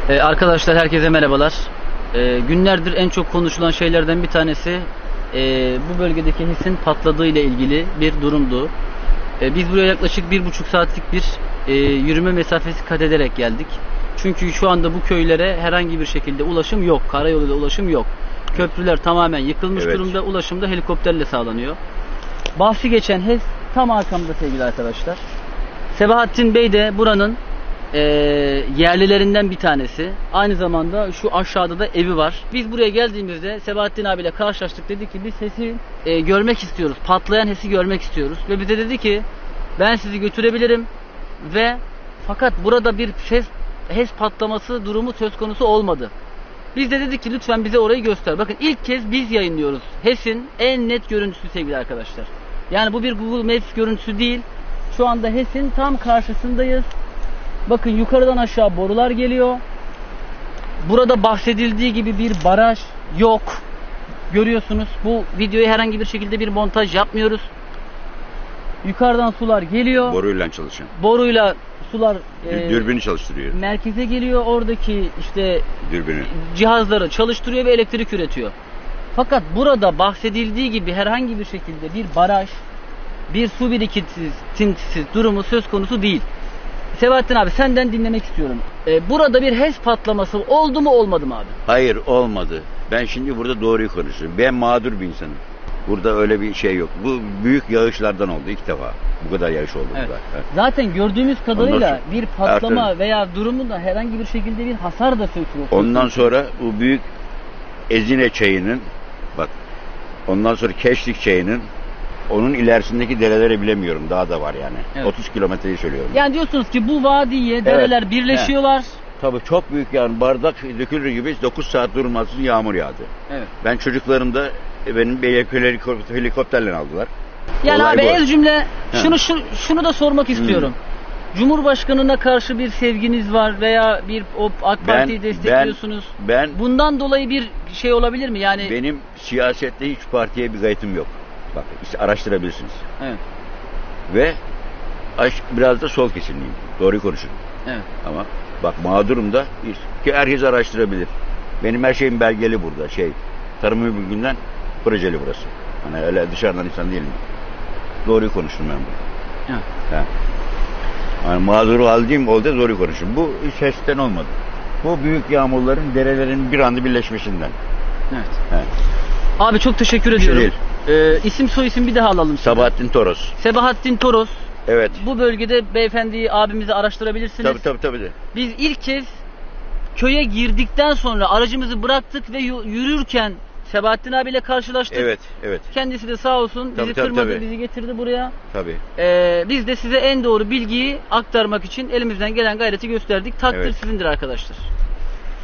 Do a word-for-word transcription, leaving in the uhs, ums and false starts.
Ee, arkadaşlar herkese merhabalar. Ee, günlerdir en çok konuşulan şeylerden bir tanesi e, bu bölgedeki HES'in patladığı ile ilgili bir durumdu. Ee, biz buraya yaklaşık bir buçuk saatlik bir e, yürüme mesafesi kat ederek geldik. Çünkü şu anda bu köylere herhangi bir şekilde ulaşım yok. Karayoluyla ulaşım yok. Köprüler tamamen yıkılmış evet. durumda. Ulaşım da helikopterle sağlanıyor. Bahsi geçen HES tam arkamda sevgili arkadaşlar. Sebahattin Bey de buranın e, yerlilerinden bir tanesi. Aynı zamanda şu aşağıda da evi var. Biz buraya geldiğimizde Sebahattin abiyle karşılaştık. Dedik ki biz HES'i e, görmek istiyoruz. Patlayan HES'i görmek istiyoruz. Ve bize dedi ki ben sizi götürebilirim ve fakat burada bir HES, HES patlaması durumu söz konusu olmadı. Biz de dedik ki lütfen bize orayı göster. Bakın ilk kez biz yayınlıyoruz HES'in en net görüntüsü sevgili arkadaşlar. Yani bu bir Google Maps görüntüsü değil. Şu anda HES'in tam karşısındayız. Bakın yukarıdan aşağı borular geliyor. Burada bahsedildiği gibi bir baraj yok. Görüyorsunuz. Bu videoya herhangi bir şekilde bir montaj yapmıyoruz. Yukarıdan sular geliyor. Boruyla çalışan. Boruyla sular e, dürbünü çalıştırıyor. Merkeze geliyor. Oradaki işte dürbünü cihazları çalıştırıyor ve elektrik üretiyor. Fakat burada bahsedildiği gibi herhangi bir şekilde bir baraj, bir su birikintisi durumu söz konusu değil. Sebahattin abi senden dinlemek istiyorum. Ee, burada bir HES patlaması oldu mu olmadı mı abi? Hayır olmadı. Ben şimdi burada doğruyu konuşuyorum. Ben mağdur bir insanım. Burada öyle bir şey yok. Bu büyük yağışlardan oldu ilk defa. Bu kadar yağış oldu evet. burada. Evet. Zaten gördüğümüz kadarıyla sonra, bir patlama artık, veya durumunda herhangi bir şekilde bir hasar da söz konusu. Ondan sonra bu büyük Ezine çayının bak ondan sonra Keşlik çayının onun ilerisindeki dereleri bilemiyorum. Daha da var yani. Evet. otuz kilometreyi söylüyorum. Yani diyorsunuz ki bu vadiye dereler evet. birleşiyorlar. Evet. Tabii çok büyük yani bardak dökülür gibi dokuz saat durmaksızın yağmur yağdı. Evet. Ben çocuklarım da benim helikopter, helikopterle aldılar. Yani olay abi bu. Ez cümle şunu şu, şunu da sormak istiyorum. Hmm. Cumhurbaşkanına karşı bir sevginiz var veya bir o AK Parti'yi destekliyorsunuz. Ben, ben bundan dolayı bir şey olabilir mi? Yani benim siyasette hiç partiye bir gayretim yok. Bak işte araştırabilirsiniz. Evet. Ve biraz da sol kesimliyim. Doğruyu konuşun. Evet. Ama bak mağdurum da ki herkes araştırabilir. Benim her şeyim belgeli burada. Şey, tarım ürününden projeli burası. Hani öyle dışarıdan insan değilim. Doğruyu konuştum ben burada. Evet. Ha. Yani mağduru halindeyim oldu doğruyu konuşun. Bu hiç HES'ten olmadı. Bu büyük yağmurların, derelerin bir anda birleşmesinden. Evet. Evet. Abi çok teşekkür ediyorum. Şey Ee, isim soy isim bir daha alalım. Sebahattin Toros. Sebahattin Toros. Evet. Bu bölgede beyefendiyi abimizi araştırabilirsiniz. Tabii tabii tabii. Biz ilk kez köye girdikten sonra aracımızı bıraktık ve yürürken Sebahattin abiyle karşılaştık. Evet, evet. Kendisi de sağ olsun tabii, bizi tabii, kırmadı, tabii. bizi getirdi buraya. Tabii. Ee, biz de size en doğru bilgiyi aktarmak için elimizden gelen gayreti gösterdik. Takdir evet. sizindir arkadaşlar.